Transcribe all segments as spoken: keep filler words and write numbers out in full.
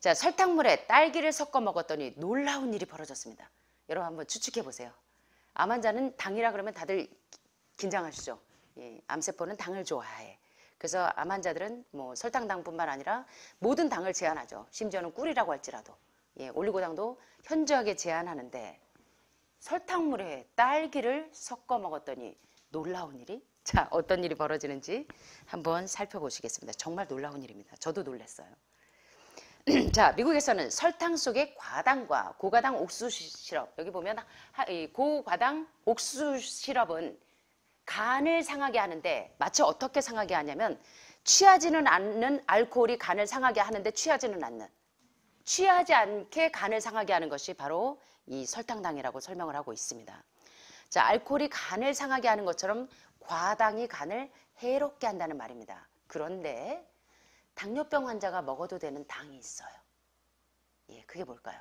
자, 설탕물에 딸기를 섞어 먹었더니 놀라운 일이 벌어졌습니다. 여러분 한번 추측해 보세요. 암 환자는 당이라 그러면 다들 긴장하시죠. 예, 암세포는 당을 좋아해. 그래서 암 환자들은 뭐 설탕당뿐만 아니라 모든 당을 제한하죠. 심지어는 꿀이라고 할지라도. 예, 올리고당도 현저하게 제한하는데 설탕물에 딸기를 섞어 먹었더니 놀라운 일이? 자, 어떤 일이 벌어지는지 한번 살펴보시겠습니다. 정말 놀라운 일입니다. 저도 놀랐어요. 자, 미국에서는 설탕 속에 과당과 고과당 옥수수 시럽, 여기 보면 고과당 옥수수 시럽은 간을 상하게 하는데 마치 어떻게 상하게 하냐면 취하지는 않는 알코올이 간을 상하게 하는데 취하지는 않는, 취하지 않게 간을 상하게 하는 것이 바로 이 설탕당이라고 설명을 하고 있습니다. 자, 알코올이 간을 상하게 하는 것처럼 과당이 간을 해롭게 한다는 말입니다. 그런데 당뇨병 환자가 먹어도 되는 당이 있어요. 예, 그게 뭘까요?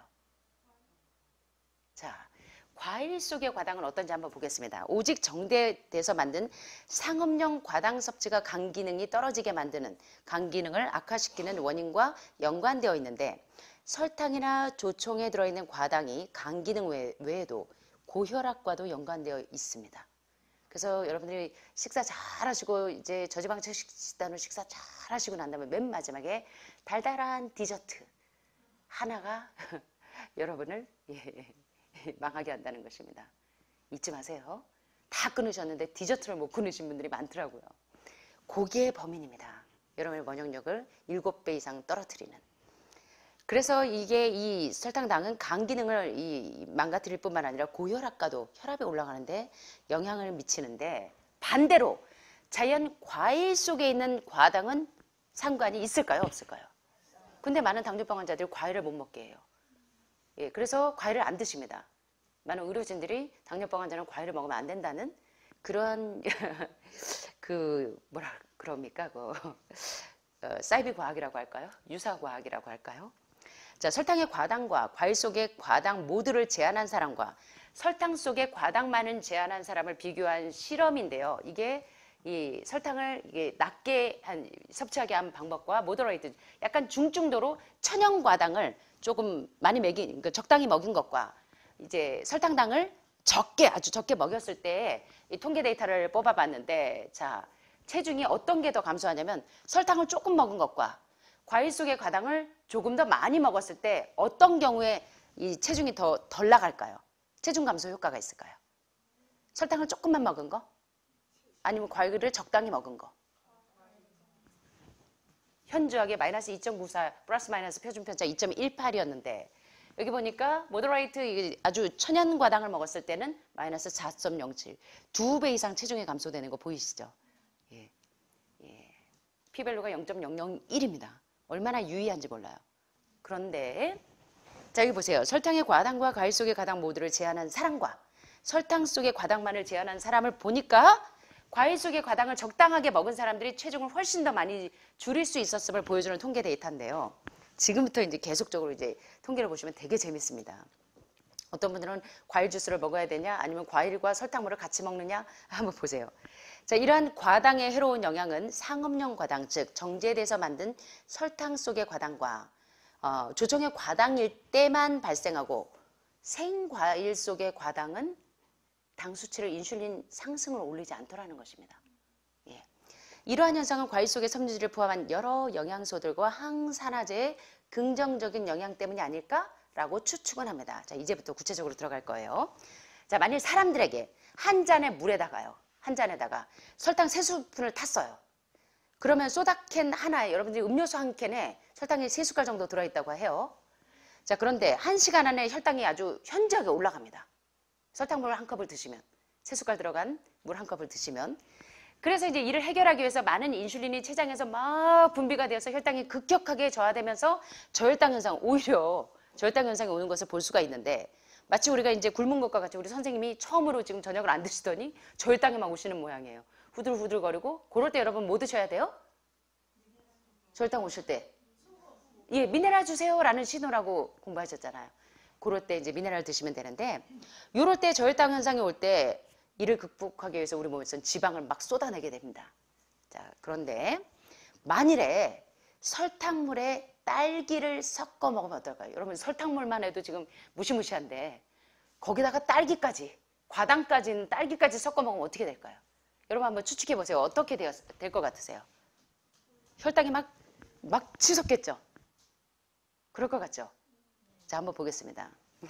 자, 과일 속의 과당은 어떤지 한번 보겠습니다. 오직 정제돼서 만든 상업용 과당 섭취가 간 기능이 떨어지게 만드는, 간 기능을 악화시키는 원인과 연관되어 있는데 설탕이나 조청에 들어있는 과당이 간 기능 외, 외에도 고혈압과도 연관되어 있습니다. 그래서 여러분들이 식사 잘 하시고 이제 저지방층 식단으로 식사 잘 하시고 난 다음에 맨 마지막에 달달한 디저트 하나가 여러분을 예, 망하게 한다는 것입니다. 잊지 마세요. 다 끊으셨는데 디저트를 못 끊으신 분들이 많더라고요. 그게 범인입니다. 여러분의 면역력을 일곱 배 이상 떨어뜨리는. 그래서 이게 이 설탕당은 간 기능을 이 망가뜨릴 뿐만 아니라 고혈압과도, 혈압이 올라가는데 영향을 미치는데 반대로 자연 과일 속에 있는 과당은 상관이 있을까요? 없을까요? 근데 많은 당뇨병 환자들이 과일을 못 먹게 해요. 예, 그래서 과일을 안 드십니다. 많은 의료진들이 당뇨병 환자는 과일을 먹으면 안 된다는 그런 그 뭐라 그럽니까? 그 어, 사이비 과학이라고 할까요? 유사 과학이라고 할까요? 자, 설탕의 과당과 과일 속의 과당 모두를 제한한 사람과 설탕 속에 과당만을 제한한 사람을 비교한 실험인데요. 이게 이 설탕을 이게 낮게 한 섭취하게 한 방법과 모더레이트, 약간 중증도로 천연 과당을 조금 많이 먹인, 그러니까 적당히 먹인 것과 이제 설탕당을 적게, 아주 적게 먹였을 때 이 통계 데이터를 뽑아봤는데, 자, 체중이 어떤 게 더 감소하냐면 설탕을 조금 먹은 것과 과일 속의 과당을 조금 더 많이 먹었을 때 어떤 경우에 이 체중이 더 덜 나갈까요? 체중 감소 효과가 있을까요? 설탕을 조금만 먹은 거? 아니면 과일을 적당히 먹은 거? 현저하게 마이너스 이 점 구사 플러스 마이너스 표준편차 이 점 일팔이었는데 여기 보니까 모더레이트 아주 천연 과당을 먹었을 때는 마이너스 사 점 영칠, 두 배 이상 체중이 감소되는 거 보이시죠? 예. 예. P밸류가 영 점 영영일입니다. 얼마나 유의한지 몰라요. 그런데 자, 여기 보세요. 설탕의 과당과 과일 속의 과당 모두를 제한한 사람과 설탕 속의 과당만을 제한한 사람을 보니까 과일 속의 과당을 적당하게 먹은 사람들이 체중을 훨씬 더 많이 줄일 수 있었음을 보여주는 통계 데이터인데요. 지금부터 이제 계속적으로 이제 통계를 보시면 되게 재밌습니다. 어떤 분들은 과일 주스를 먹어야 되냐, 아니면 과일과 설탕물을 같이 먹느냐 한번 보세요. 자, 이러한 과당의 해로운 영향은 상업용 과당, 즉 정제돼서 만든 설탕 속의 과당과 어, 조청의 과당일 때만 발생하고 생과일 속의 과당은 당 수치를 인슐린 상승을 올리지 않더라는 것입니다. 예. 이러한 현상은 과일 속의 섬유질을 포함한 여러 영양소들과 항산화제의 긍정적인 영향 때문이 아닐까라고 추측은 합니다. 자, 이제부터 구체적으로 들어갈 거예요. 자, 만일 사람들에게 한 잔의 물에다가요, 한 잔에다가 설탕 세 스푼을 탔어요. 그러면 소다캔 하나에, 여러분들이 음료수 한 캔에 설탕이 세 숟갈 정도 들어있다고 해요. 자, 그런데 한 시간 안에 혈당이 아주 현저하게 올라갑니다. 설탕물을 한 컵을 드시면, 세 숟갈 들어간 물 한 컵을 드시면. 그래서 이제 이를 해결하기 위해서 많은 인슐린이 췌장에서 막 분비가 되어서 혈당이 급격하게 저하되면서 저혈당 현상, 오히려 저혈당 현상이 오는 것을 볼 수가 있는데, 마치 우리가 이제 굶은 것과 같이 우리 선생님이 처음으로 지금 저녁을 안 드시더니 저혈당이 막 오시는 모양이에요. 후들후들거리고. 그럴 때 여러분 뭐 드셔야 돼요? 저혈당 오실 때. 예, 미네랄 주세요라는 신호라고 공부하셨잖아요. 그럴 때 이제 미네랄 드시면 되는데, 요럴 때 저혈당 현상이 올 때 이를 극복하기 위해서 우리 몸에서는 지방을 막 쏟아내게 됩니다. 자, 그런데 만일에 설탕물에 딸기를 섞어 먹으면 어떨까요? 여러분 설탕물만 해도 지금 무시무시한데 거기다가 딸기까지, 과당까지는 딸기까지 섞어 먹으면 어떻게 될까요? 여러분 한번 추측해 보세요. 어떻게 될 것 같으세요? 혈당이 막, 막 치솟겠죠? 그럴 것 같죠? 자, 한번 보겠습니다.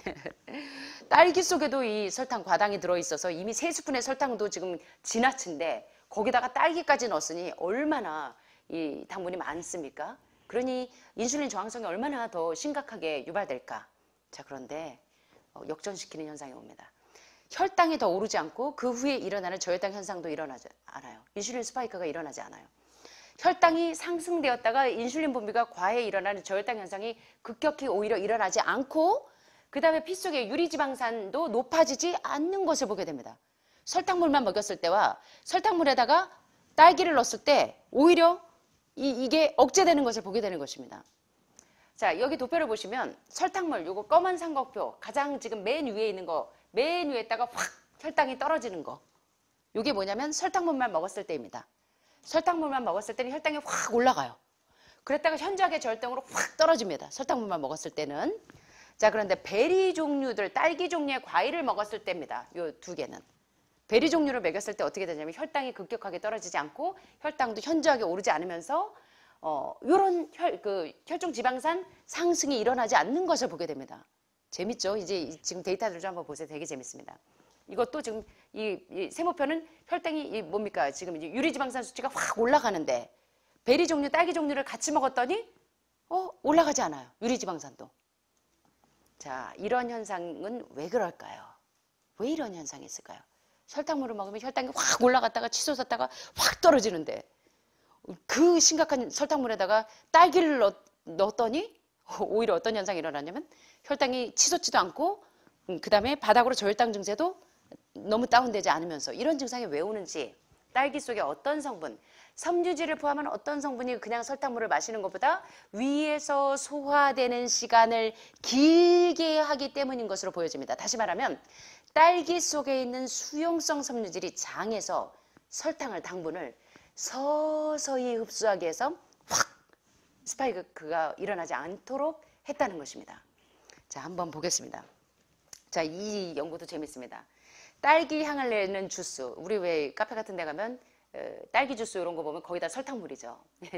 딸기 속에도 이 설탕, 과당이 들어있어서 이미 세 스푼의 설탕도 지금 지나친데 거기다가 딸기까지 넣었으니 얼마나 이 당분이 많습니까? 그러니 인슐린 저항성이 얼마나 더 심각하게 유발될까? 자, 그런데 역전시키는 현상이 옵니다. 혈당이 더 오르지 않고 그 후에 일어나는 저혈당 현상도 일어나지 않아요. 인슐린 스파이크가 일어나지 않아요. 혈당이 상승되었다가 인슐린 분비가 과해 일어나는 저혈당 현상이 급격히 오히려 일어나지 않고 그 다음에 피 속의 유리지방산도 높아지지 않는 것을 보게 됩니다. 설탕물만 먹였을 때와 설탕물에다가 딸기를 넣었을 때 오히려 이, 이게 억제되는 것을 보게 되는 것입니다. 자, 여기 도표를 보시면 설탕물, 요거 검은 삼각표, 가장 지금 맨 위에 있는 거, 맨 위에다가 확 혈당이 떨어지는 거. 요게 뭐냐면 설탕물만 먹었을 때입니다. 설탕물만 먹었을 때는 혈당이 확 올라가요. 그랬다가 현저하게 저혈당으로 확 떨어집니다. 설탕물만 먹었을 때는. 자, 그런데 베리 종류들, 딸기 종류의 과일을 먹었을 때입니다. 요 두 개는. 베리 종류를 먹였을 때 어떻게 되냐면 혈당이 급격하게 떨어지지 않고 혈당도 현저하게 오르지 않으면서 어, 요런 혈, 그 혈중 지방산 상승이 일어나지 않는 것을 보게 됩니다. 재밌죠? 이제 지금 데이터를 좀 한번 보세요. 되게 재밌습니다. 이것도 지금 이, 이 세모표는 혈당이 이 뭡니까? 지금 이제 유리지방산 수치가 확 올라가는데 베리 종류, 딸기 종류를 같이 먹었더니 어, 올라가지 않아요. 유리지방산도. 자, 이런 현상은 왜 그럴까요? 왜 이런 현상이 있을까요? 설탕물을 먹으면 혈당이 확 올라갔다가 치솟았다가 확 떨어지는데 그 심각한 설탕물에다가 딸기를 넣, 넣었더니 오히려 어떤 현상이 일어나냐면 혈당이 치솟지도 않고 그 다음에 바닥으로 저혈당 증세도 너무 다운되지 않으면서 이런 증상이 왜 오는지 딸기 속에 어떤 성분, 섬유질을 포함한 어떤 성분이 그냥 설탕물을 마시는 것보다 위에서 소화되는 시간을 길게 하기 때문인 것으로 보여집니다. 다시 말하면 딸기 속에 있는 수용성 섬유질이 장에서 설탕을, 당분을 서서히 흡수하게 해서 확 스파이크가 일어나지 않도록 했다는 것입니다. 자, 한번 보겠습니다. 자, 이 연구도 재밌습니다. 딸기 향을 내는 주스, 우리 왜 카페 같은 데 가면 어, 딸기 주스 이런 거 보면 거의 다 설탕물이죠.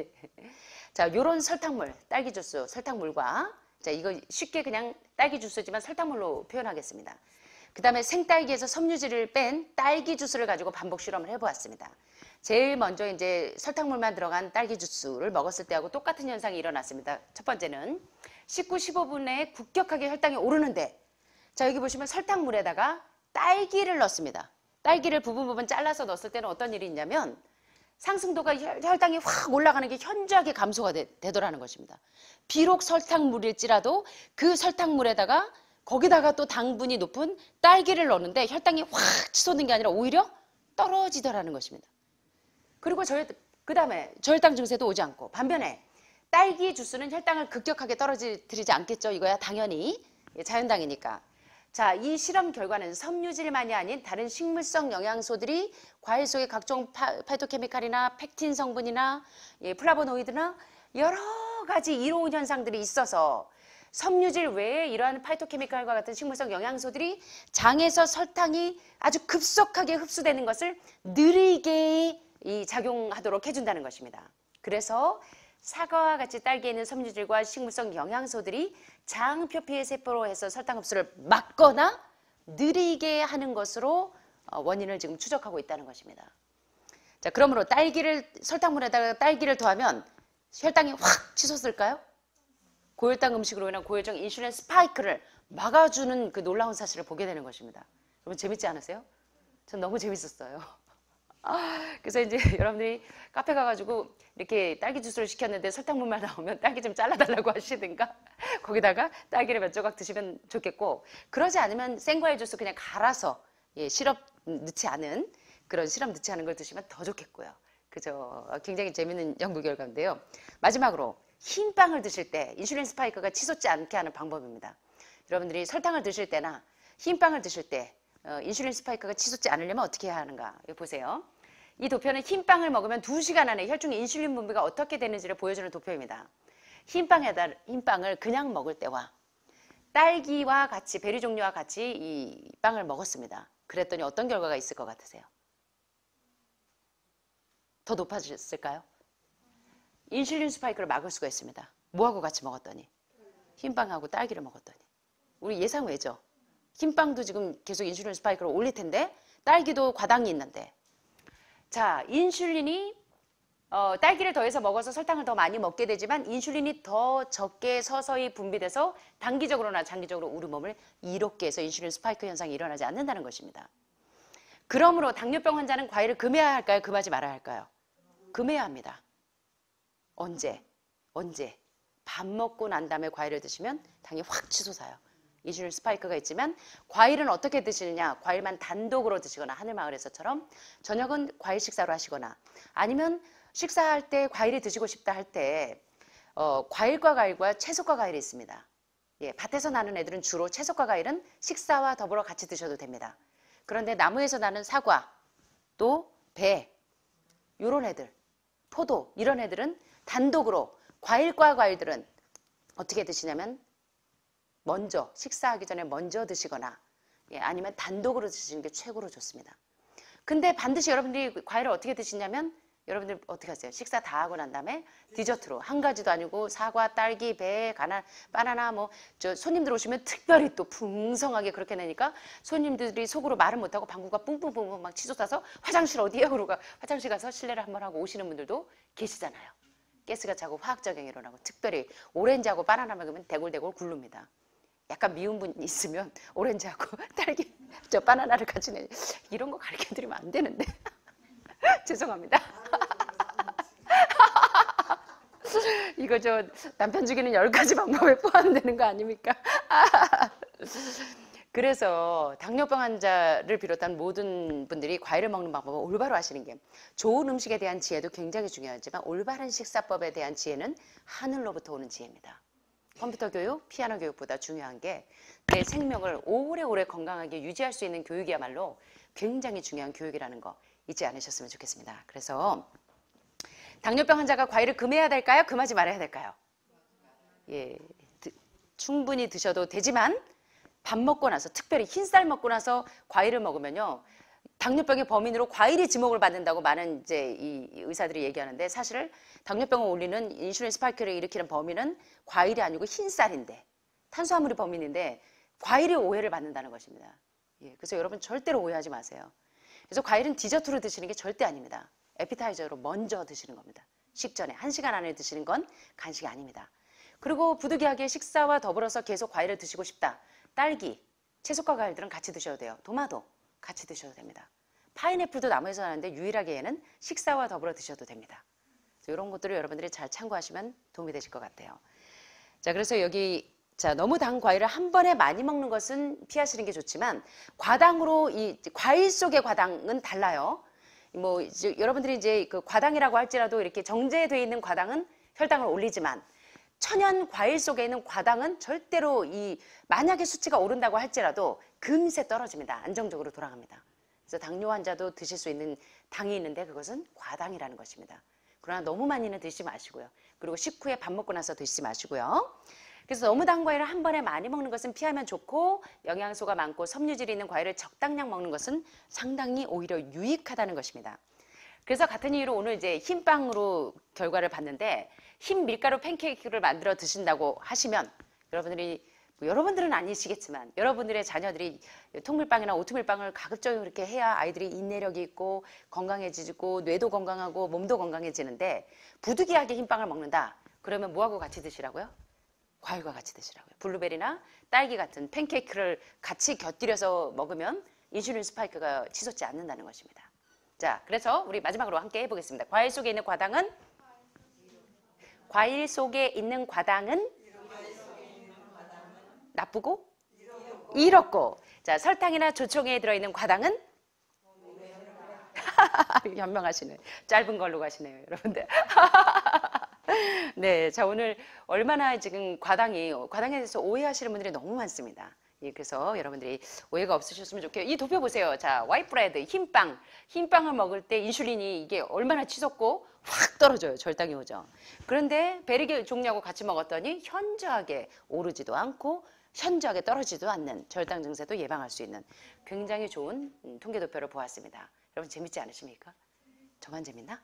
자, 요런 설탕물, 딸기 주스, 설탕물과 자, 이거 쉽게 그냥 딸기 주스지만 설탕물로 표현하겠습니다. 그 다음에 생딸기에서 섬유질을 뺀 딸기 주스를 가지고 반복 실험을 해보았습니다. 제일 먼저 이제 설탕물만 들어간 딸기 주스를 먹었을 때하고 똑같은 현상이 일어났습니다. 첫 번째는 십구, 십오 분 내에 급격하게 혈당이 오르는데 자, 여기 보시면 설탕물에다가 딸기를 넣습니다. 딸기를 부분 부분 잘라서 넣었을 때는 어떤 일이 있냐면 상승도가 혈당이 확 올라가는 게 현저하게 감소가 되, 되더라는 것입니다. 비록 설탕물일지라도 그 설탕물에다가 거기다가 또 당분이 높은 딸기를 넣는데 혈당이 확 치솟는 게 아니라 오히려 떨어지더라는 것입니다. 그리고 그 다음에 저혈당 증세도 오지 않고 반면에 딸기 주스는 혈당을 급격하게 떨어뜨리지 않겠죠. 이거야 당연히 자연당이니까. 자, 이 실험 결과는 섬유질만이 아닌 다른 식물성 영양소들이 과일 속의 각종 파, 파이토케미칼이나 펙틴 성분이나 예, 플라보노이드나 여러 가지 이로운 현상들이 있어서 섬유질 외에 이러한 파이토케미칼과 같은 식물성 영양소들이 장에서 설탕이 아주 급속하게 흡수되는 것을 느리게 이 작용하도록 해준다는 것입니다. 그래서 사과와 같이 딸기에 있는 섬유질과 식물성 영양소들이 장 표피의 세포로 해서 설탕 흡수를 막거나 느리게 하는 것으로 원인을 지금 추적하고 있다는 것입니다. 자, 그러므로 딸기를 설탕물에다가 딸기를 더하면 혈당이 확 치솟을까요? 고혈당 음식으로 인한 고혈당 인슐린 스파이크를 막아주는 그 놀라운 사실을 보게 되는 것입니다. 여러분 재밌지 않으세요? 전 너무 재밌었어요. 그래서 이제 여러분들이 카페 가가지고 이렇게 딸기 주스를 시켰는데 설탕물만 나오면 딸기 좀 잘라달라고 하시든가 거기다가 딸기를 몇 조각 드시면 좋겠고 그러지 않으면 생과일 주스 그냥 갈아서 예, 시럽 넣지 않은 그런 시럽 넣지 않은 걸 드시면 더 좋겠고요. 그죠? 굉장히 재밌는 연구 결과인데요. 마지막으로 흰 빵을 드실 때 인슐린 스파이크가 치솟지 않게 하는 방법입니다. 여러분들이 설탕을 드실 때나 흰 빵을 드실 때 어, 인슐린 스파이크가 치솟지 않으려면 어떻게 해야 하는가? 여기 보세요. 이 도표는 흰빵을 먹으면 두 시간 안에 혈중 인슐린 분비가 어떻게 되는지를 보여주는 도표입니다. 흰빵에다, 흰빵을 그냥 먹을 때와 딸기와 같이, 베리 종류와 같이 이 빵을 먹었습니다. 그랬더니 어떤 결과가 있을 것 같으세요? 더 높아졌을까요? 인슐린 스파이크를 막을 수가 있습니다. 뭐하고 같이 먹었더니? 흰빵하고 딸기를 먹었더니. 우리 예상 외죠? 흰빵도 지금 계속 인슐린 스파이크를 올릴 텐데 딸기도 과당이 있는데. 자, 인슐린이 어, 딸기를 더해서 먹어서 설탕을 더 많이 먹게 되지만 인슐린이 더 적게 서서히 분비돼서 단기적으로나 장기적으로 우리 몸을 이롭게 해서 인슐린 스파이크 현상이 일어나지 않는다는 것입니다. 그러므로 당뇨병 환자는 과일을 금해야 할까요? 금하지 말아야 할까요? 금해야 합니다. 언제? 언제? 밥 먹고 난 다음에 과일을 드시면 당이 확 치솟아요. 인슐린 스파이크가 있지만 과일은 어떻게 드시느냐? 과일만 단독으로 드시거나 하늘마을에서처럼 저녁은 과일 식사로 하시거나 아니면 식사할 때 과일이 드시고 싶다 할 때 어, 과일과 과일과 채소과 과일이 있습니다. 예, 밭에서 나는 애들은 주로 채소과 과일은 식사와 더불어 같이 드셔도 됩니다. 그런데 나무에서 나는 사과, 또 배, 이런 애들, 포도 이런 애들은 단독으로 과일과 과일들은 어떻게 드시냐면 먼저 식사하기 전에 먼저 드시거나 예, 아니면 단독으로 드시는 게 최고로 좋습니다. 근데 반드시 여러분들이 과일을 어떻게 드시냐면 여러분들 어떻게 하세요? 식사 다 하고 난 다음에 디저트로 한 가지도 아니고 사과, 딸기, 배, 가나, 바나나 뭐 저 손님들 오시면 특별히 또 풍성하게 그렇게 내니까 손님들이 속으로 말을 못하고 방구가 뿡뿡뿡뿡 막 치솟아서 화장실 어디야? 그러고 화장실 가서 실례를 한번 하고 오시는 분들도 계시잖아요. 가스가 차고 화학작용이 일어나고 특별히 오렌지하고 바나나 먹으면 대골대골 굴릅니다. 약간 미운 분이 있으면 오렌지하고 딸기, 저 바나나를 같이 내 이런 거 가르쳐드리면 안 되는데 죄송합니다. 이거 저 남편 죽이는 열 가지 방법에 포함되는 거 아닙니까? 그래서 당뇨병 환자를 비롯한 모든 분들이 과일을 먹는 방법을 올바로 하시는 게 좋은 음식에 대한 지혜도 굉장히 중요하지만 올바른 식사법에 대한 지혜는 하늘로부터 오는 지혜입니다. 컴퓨터 교육, 피아노 교육보다 중요한 게 내 생명을 오래오래 건강하게 유지할 수 있는 교육이야말로 굉장히 중요한 교육이라는 거 잊지 않으셨으면 좋겠습니다. 그래서 당뇨병 환자가 과일을 금해야 될까요? 금하지 말아야 될까요? 예, 드, 충분히 드셔도 되지만 밥 먹고 나서 특별히 흰쌀 먹고 나서 과일을 먹으면요. 당뇨병의 범인으로 과일이 지목을 받는다고 많은 이제 이 의사들이 얘기하는데 사실 당뇨병을 올리는 인슐린 스파이크를 일으키는 범인은 과일이 아니고 흰쌀인데 탄수화물이 범인인데 과일이 오해를 받는다는 것입니다. 예, 그래서 여러분 절대로 오해하지 마세요. 그래서 과일은 디저트로 드시는 게 절대 아닙니다. 에피타이저로 먼저 드시는 겁니다. 식전에 한 시간 안에 드시는 건 간식이 아닙니다. 그리고 부득이하게 식사와 더불어서 계속 과일을 드시고 싶다. 딸기, 채소과 과일들은 같이 드셔도 돼요. 토마토 같이 드셔도 됩니다. 파인애플도 나무에서 나는데 유일하게 얘는 식사와 더불어 드셔도 됩니다. 이런 것들을 여러분들이 잘 참고하시면 도움이 되실 것 같아요. 자, 그래서 여기 자, 너무 단 과일을 한 번에 많이 먹는 것은 피하시는 게 좋지만 과당으로 이 과일 속의 과당은 달라요. 뭐 이제 여러분들이 이제 그 과당이라고 할지라도 이렇게 정제되어 있는 과당은 혈당을 올리지만 천연 과일 속에 있는 과당은 절대로 이 만약에 수치가 오른다고 할지라도 금세 떨어집니다. 안정적으로 돌아갑니다. 그래서 당뇨 환자도 드실 수 있는 당이 있는데 그것은 과당이라는 것입니다. 그러나 너무 많이는 드시지 마시고요. 그리고 식후에 밥 먹고 나서 드시지 마시고요. 그래서 너무 단 과일을 한 번에 많이 먹는 것은 피하면 좋고 영양소가 많고 섬유질이 있는 과일을 적당량 먹는 것은 상당히 오히려 유익하다는 것입니다. 그래서 같은 이유로 오늘 이제 흰빵으로 결과를 봤는데 흰 밀가루 팬케이크를 만들어 드신다고 하시면 여러분들이 뭐 여러분들은 아니시겠지만 여러분들의 자녀들이 통밀빵이나 오트밀빵을 가급적이면 그렇게 해야 아이들이 인내력이 있고 건강해지고 뇌도 건강하고 몸도 건강해지는데 부득이하게 흰빵을 먹는다. 그러면 뭐하고 같이 드시라고요? 과일과 같이 드시라고요. 블루베리나 딸기 같은 팬케이크를 같이 곁들여서 먹으면 인슐린 스파이크가 치솟지 않는다는 것입니다. 자, 그래서 우리 마지막으로 함께 해보겠습니다. 과일 속에 있는 과당은 과일 속에 있는 과당은 나쁘고 이롭고 자, 설탕이나 조청에 들어있는 과당은 현명하시네. 짧은 걸로 가시네요, 여러분들. 네, 자 오늘 얼마나 지금 과당이 과당에 대해서 오해하시는 분들이 너무 많습니다. 예, 그래서 여러분들이 오해가 없으셨으면 좋겠어요. 이 도표 보세요. 자, 화이트브레드, 흰빵. 흰빵을 먹을 때 인슐린이 이게 얼마나 치솟고 확 떨어져요. 절당이 오죠. 그런데 베리게 종류하고 같이 먹었더니 현저하게 오르지도 않고 현저하게 떨어지지도 않는 절당 증세도 예방할 수 있는 굉장히 좋은 통계 도표를 보았습니다. 여러분 재밌지 않으십니까? 저만 재밌나?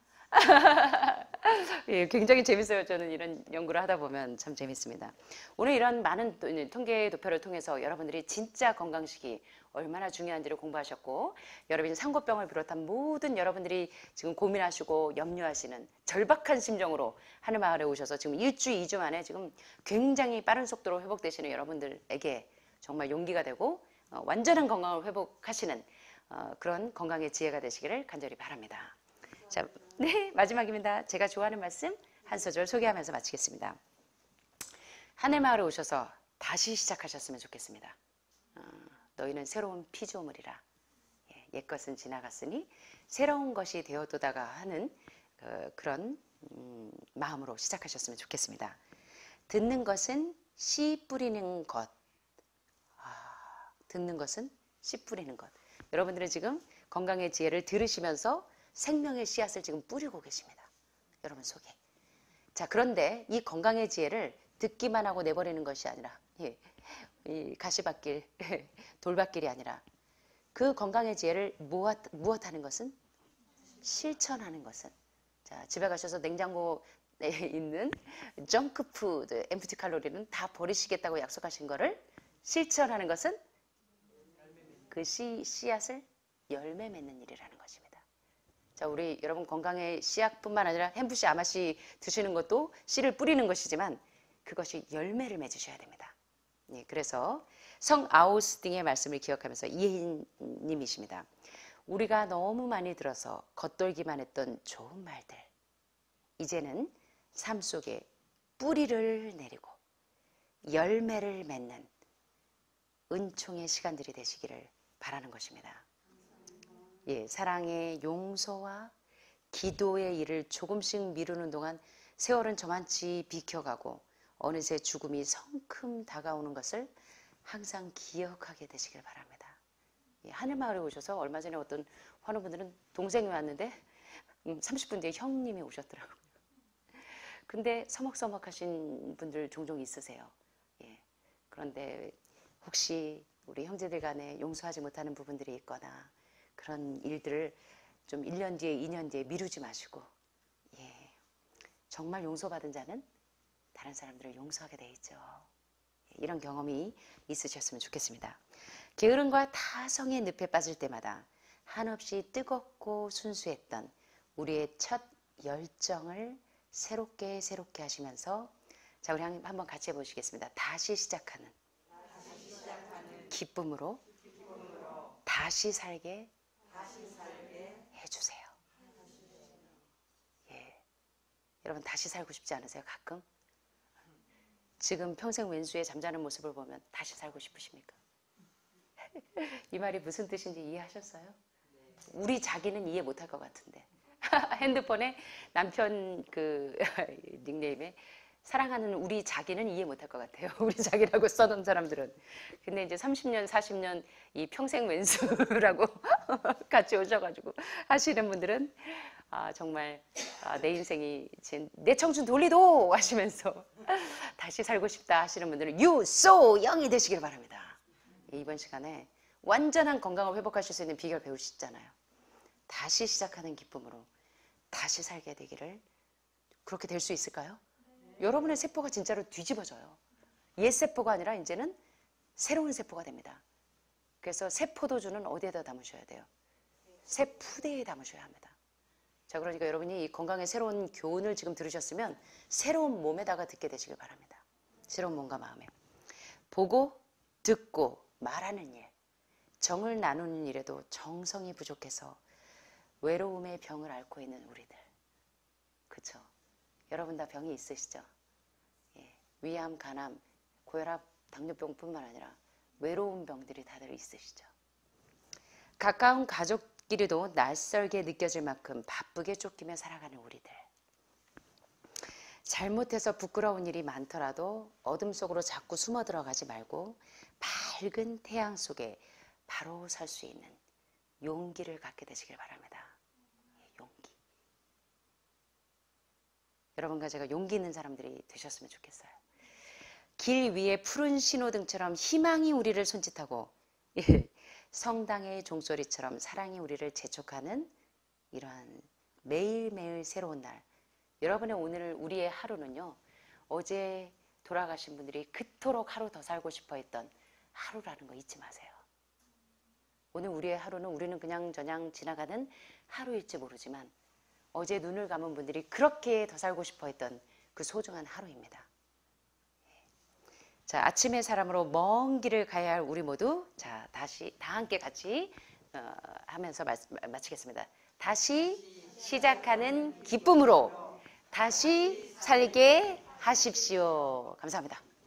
예, 굉장히 재밌어요. 저는 이런 연구를 하다 보면 참 재밌습니다. 오늘 이런 많은 통계 도표를 통해서 여러분들이 진짜 건강식이 얼마나 중요한지를 공부하셨고, 여러분이 상고병을 비롯한 모든 여러분들이 지금 고민하시고 염려하시는 절박한 심정으로 하늘마을에 오셔서 지금 일주, 이주 만에 지금 굉장히 빠른 속도로 회복되시는 여러분들에게 정말 용기가 되고 어, 완전한 건강을 회복하시는 어, 그런 건강의 지혜가 되시기를 간절히 바랍니다. 자, 네, 마지막입니다. 제가 좋아하는 말씀 한 소절 소개하면서 마치겠습니다. 하늘마을에 오셔서 다시 시작하셨으면 좋겠습니다. 어, 너희는 새로운 피조물이라. 예, 옛것은 지나갔으니 새로운 것이 되어도다가 하는 그, 그런 음, 마음으로 시작하셨으면 좋겠습니다. 듣는 것은 씨 뿌리는 것. 아, 듣는 것은 씨 뿌리는 것. 여러분들은 지금 건강의 지혜를 들으시면서 생명의 씨앗을 지금 뿌리고 계십니다. 여러분 속에. 자, 그런데 이 건강의 지혜를 듣기만 하고 내버리는 것이 아니라 예, 이 가시밭길, 돌밭길이 아니라 그 건강의 지혜를 무엇, 무엇하는 것은? 실천하는 것은. 자, 집에 가셔서 냉장고에 있는 정크푸드, 엠프티 칼로리는 다 버리시겠다고 약속하신 거를 실천하는 것은 그 씨, 씨앗을 열매 맺는 일이라는 것입니다. 자, 우리 여러분 건강의 씨앗뿐만 아니라 햄프씨, 아마씨 드시는 것도 씨를 뿌리는 것이지만 그것이 열매를 맺으셔야 됩니다. 예, 그래서 성 아우스팅의 말씀을 기억하면서 이혜인님이십니다. 우리가 너무 많이 들어서 겉돌기만 했던 좋은 말들, 이제는 삶 속에 뿌리를 내리고 열매를 맺는 은총의 시간들이 되시기를 바라는 것입니다. 예, 사랑의 용서와 기도의 일을 조금씩 미루는 동안 세월은 저만치 비켜가고 어느새 죽음이 성큼 다가오는 것을 항상 기억하게 되시길 바랍니다. 예, 하늘마을에 오셔서 얼마 전에 어떤 환우분들은 동생이 왔는데 음, 삼십 분 뒤에 형님이 오셨더라고요. 근데 서먹서먹하신 분들 종종 있으세요. 예, 그런데 혹시 우리 형제들 간에 용서하지 못하는 부분들이 있거나 그런 일들을 좀 일 년 뒤에, 이 년 뒤에 미루지 마시고, 예, 정말 용서받은 자는 다른 사람들을 용서하게 돼 있죠. 이런 경험이 있으셨으면 좋겠습니다. 게으름과 타성의 늪에 빠질 때마다 한없이 뜨겁고 순수했던 우리의 첫 열정을 새롭게 새롭게 하시면서, 자, 우리 한번 같이 해보시겠습니다. 다시 시작하는, 다시 시작하는 기쁨으로, 기쁨으로 다시 살게, 다시 살게 해주세요. 예, 여러분 다시 살고 싶지 않으세요? 가끔? 지금 평생 왼수의 잠자는 모습을 보면 다시 살고 싶으십니까? 이 말이 무슨 뜻인지 이해하셨어요? 우리 자기는 이해 못할 것 같은데 핸드폰에 남편 그 닉네임에 사랑하는 우리 자기는 이해 못할 것 같아요. 우리 자기라고 써놓은 사람들은. 근데 이제 삼십 년, 사십 년 이 평생 왼수라고 같이 오셔가지고 하시는 분들은 아, 정말 아, 내 인생이 내 청춘 돌리도 하시면서 다시 살고 싶다 하시는 분들은 유소 영이 되시길 바랍니다. 이번 시간에 완전한 건강을 회복하실 수 있는 비결 배우시잖아요. 다시 시작하는 기쁨으로 다시 살게 되기를. 그렇게 될 수 있을까요? 여러분의 세포가 진짜로 뒤집어져요. 옛 세포가 아니라 이제는 새로운 세포가 됩니다. 그래서 세포도주는 어디에다 담으셔야 돼요? 세푸대에 담으셔야 합니다. 자, 그러니까 여러분이 이 건강의 새로운 교훈을 지금 들으셨으면 새로운 몸에다가 듣게 되시길 바랍니다. 새로운 몸과 마음에. 보고, 듣고, 말하는 일, 정을 나누는 일에도 정성이 부족해서 외로움의 병을 앓고 있는 우리들. 그쵸? 여러분 다 병이 있으시죠? 예, 위암, 간암, 고혈압, 당뇨병뿐만 아니라 외로운 병들이 다들 있으시죠? 가까운 가족끼리도 낯설게 느껴질 만큼 바쁘게 쫓기며 살아가는 우리들. 잘못해서 부끄러운 일이 많더라도 어둠 속으로 자꾸 숨어 들어가지 말고 밝은 태양 속에 바로 설 수 있는 용기를 갖게 되시길 바랍니다. 용기. 여러분과 제가 용기 있는 사람들이 되셨으면 좋겠어요. 길 위에 푸른 신호등처럼 희망이 우리를 손짓하고 성당의 종소리처럼 사랑이 우리를 재촉하는 이러한 매일매일 새로운 날. 여러분의 오늘 우리의 하루는요. 어제 돌아가신 분들이 그토록 하루 더 살고 싶어 했던 하루라는 거 잊지 마세요. 오늘 우리의 하루는 우리는 그냥 저냥 지나가는 하루일지 모르지만 어제 눈을 감은 분들이 그렇게 더 살고 싶어 했던 그 소중한 하루입니다. 자, 아침의 사람으로 먼 길을 가야 할 우리 모두 자 다시 다 함께 같이 어, 하면서 마, 마치겠습니다. 다시 시작하는 기쁨으로 다시 살게 하십시오. 감사합니다.